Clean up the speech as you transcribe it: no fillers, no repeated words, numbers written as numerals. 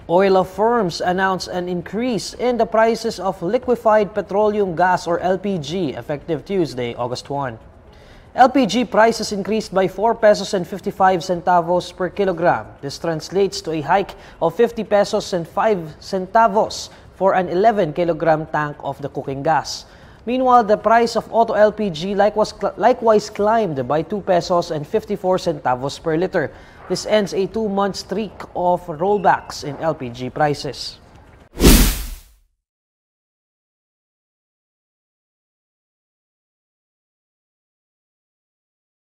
Oil firms announced an increase in the prices of liquefied petroleum gas or LPG effective Tuesday, August 1. LPG prices increased by 4 pesos and 55 centavos per kilogram. This translates to a hike of 50 pesos and 5 centavos for an 11 kilogram tank of the cooking gas. Meanwhile, the price of auto LPG likewise climbed by 2 pesos and 54 centavos per liter. This ends a 2-month streak of rollbacks in LPG prices.